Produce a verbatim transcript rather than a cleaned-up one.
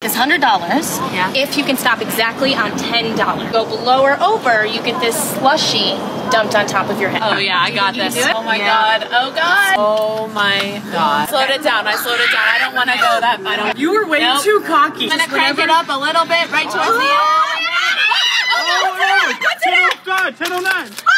It's one hundred dollars. Yeah. If you can stop exactly on ten dollars. Go below or over, you get this slushy dumped on top of your head. Oh yeah, I got this. Oh my Yeah. god. Oh god. Oh my god. Slowed it down. I slowed it down. I don't want to go that. I don't. You were way Nope. too cocky. I'm gonna crank it up a little bit right towards the end. Oh, ten oh nine.